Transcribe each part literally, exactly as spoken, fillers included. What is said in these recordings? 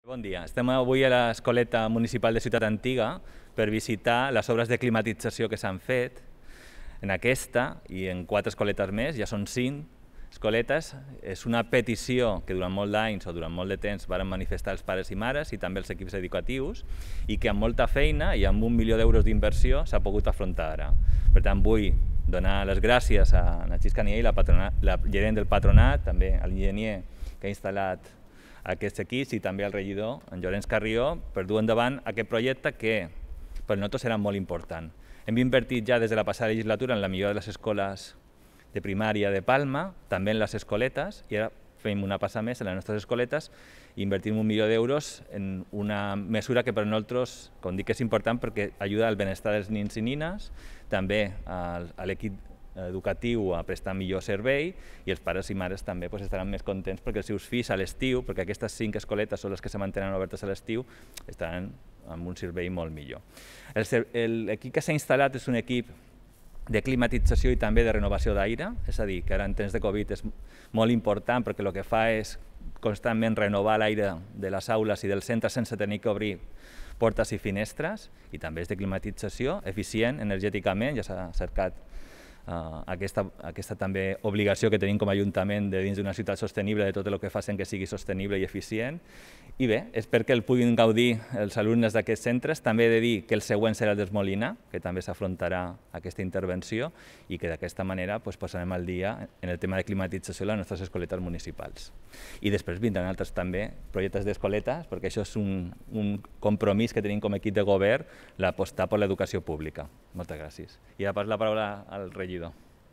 Bon dia. Estem avui a l'Escoleta Municipal de Ciutat Antiga per visitar les obres de climatització que s'han fet. En aquesta i en quatre escoletes més, ja són cinc escoletes, és una petició que durant molt d'anys o durant molt de temps varen manifestar els pares i mares i també els equips educatius i que amb molta feina i amb un milió d'euros d'inversió s'ha pogut afrontar ara. Per tant, vull donar les gràcies a Narcís Caniell, la, la gerent del patronat, també a l'enginyer que ha instal·lat aquests equips i també al regidor, en Llorenç Carrió, per dur endavant aquest projecte que per nosaltres serà molt important. Hem invertit ja des de la passada legislatura en la millora de les escoles de primària de Palma, també en les escoletes, i ara fem una passa més en les nostres escoletes i invertim un milió d'euros en una mesura que per nosaltres, com dic, és important perquè ajuda al benestar dels nins i nines, també a l'equip educatiu a prestar millor servei i els pares i mares també pues, estaran més contents perquè els seus fills a l'estiu, perquè aquestes cinc escoletes són les que se mantenen obertes a l'estiu, estaran amb un servei molt millor. L'equip que s'ha instal·lat és un equip de climatització i també de renovació d'aire, és a dir, que ara en temps de Covid és molt important perquè el que fa és constantment renovar l'aire de les aules i dels centres sense tenir que obrir portes i finestres, i també és de climatització eficient energèticament, ja s'ha cercat Uh, aquesta, aquesta també obligació que tenim com a Ajuntament de dins d'una ciutat sostenible de tot el que facin que sigui sostenible i eficient. I bé, és perquè el puguin gaudir els alumnes d'aquests centres. També he de dir que el següent serà el dels Molina, que també s'afrontarà aquesta intervenció i que d'aquesta manera pues, posarem al dia en el tema de climatització de les nostres escoletes municipals. I després vindran altres també projectes d'escoletes, perquè això és un, un compromís que tenim com a equip de govern, l'apostar per l'educació pública. Moltes gràcies. I ara pas la paraula al regidor.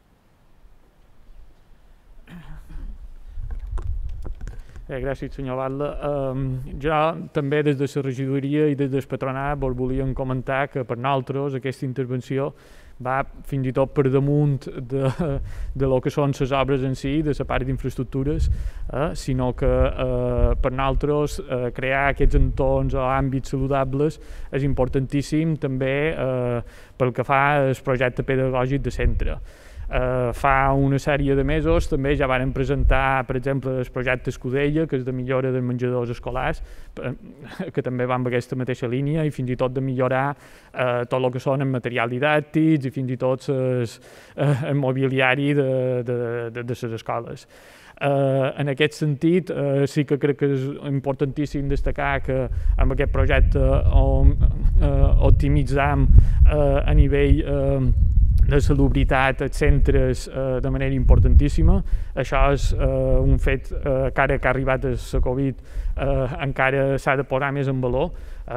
Eh, gràcies, senyor Batlle. Eh, jo també des de la regidoria i des del patronat vos volíem comentar que per nosaltres aquesta intervenció va fins i tot per damunt de, de lo que són les obres en si, de la part d'infraestructures, eh, sinó que eh, per nosaltres eh, crear aquests entorns o àmbits saludables és importantíssim també eh, pel que fa al projecte pedagògic de centre. Uh, fa una sèrie de mesos també ja varen presentar, per exemple, el projecte Escudella, que és de millora dels menjadors escolars, que també va en aquesta mateixa línia, i fins i tot de millorar uh, tot el que són els materials didàctics i fins i tot el uh, mobiliari de, de, de, de les escoles. Uh, en aquest sentit, uh, sí que crec que és importantíssim destacar que amb aquest projecte on, uh, optimitzam uh, a nivell uh, de salubritat als centres eh, de manera importantíssima. Això és eh, un fet eh, que ara que ha arribat la Covid eh, encara s'ha de posar més en valor.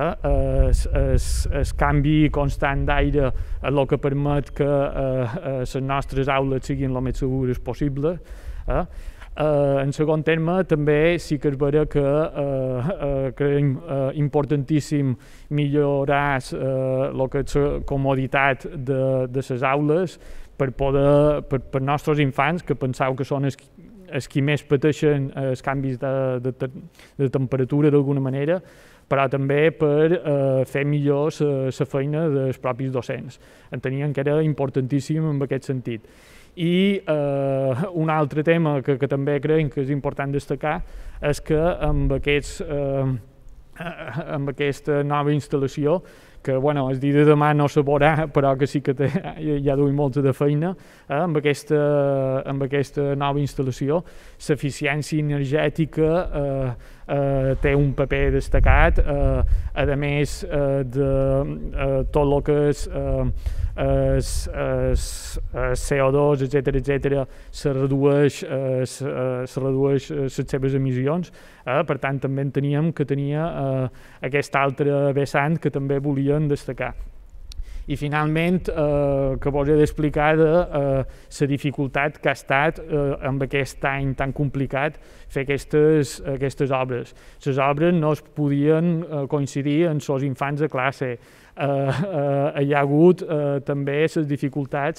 El canvi constant d'aire és el que permet que eh, les nostres aules siguin el més segures possible. Eh? Uh, en segon terme, també sí que és vera que uh, uh, creiem uh, importantíssim millorar el uh, que és la comoditat de, de les aules per poder, per, per nostres infants, que penseu que són els, els qui més pateixen els canvis de, de, de temperatura d'alguna manera, però també per uh, fer millor la feina dels propis docents. Enteníem que era importantíssim en aquest sentit. I eh, un altre tema que, que també creiem que és important destacar és que amb, aquests, eh, amb aquesta nova instal·lació, que bueno, el dia de demà no se veurà, però que sí que té, ja duim molta de feina, eh, amb, aquesta, amb aquesta nova instal·lació, l'eficiència energètica eh, eh, té un paper destacat, eh, a més eh, de eh, tot el que és eh, el C O dos, etcètera, etcètera, se redueix, eh, se, eh, se redueix les seves emissions, eh, per tant també enteníem que tenia eh, aquest altre vessant que també volien destacar. I finalment, eh, que vos he d'explicar de eh, la dificultat que ha estat eh, amb aquest any tan complicat fer aquestes, aquestes obres. Les obres no es podien eh, coincidir amb els infants de classe. Eh, eh, hi ha hagut eh, també les dificultats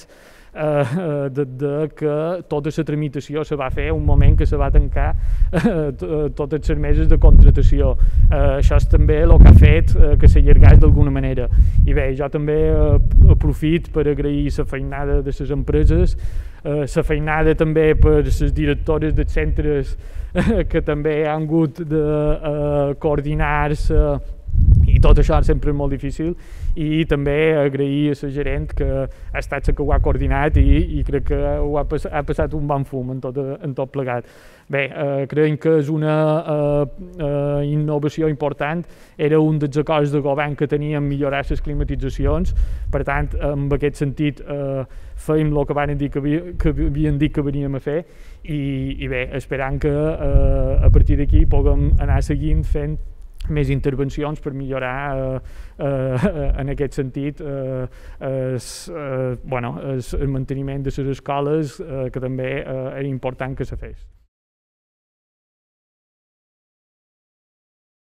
eh, de, de que tota la tramitació se va fer un moment que se va tancar eh, totes les meses de contratació. Eh, això és també el que ha fet eh, que s'allargés d'alguna manera. I bé, jo també eh, aprofit per agrair la feinada de les empreses, la eh, feinada també per les directores dels centres eh, que també han hagut de eh, coordinar-se, i tot això sempre és molt difícil, i també agrair a la gerent que ha estat la que ho ha coordinat i, i crec que ho ha, pas, ha passat un bon fum en tot, en tot plegat. Bé, eh, creiem que és una eh, eh, innovació important, era un dels acords de govern que teníem millorar les climatitzacions, per tant, en aquest sentit, eh, fèiem el que van dir que, havia, que havien dit que veníem a fer i, i bé, esperant que eh, a partir d'aquí puguem anar seguint fent més intervencions per millorar eh, eh, en aquest sentit eh, es, eh, bueno, es, el manteniment de les escoles eh, que també eh, era important que se fes.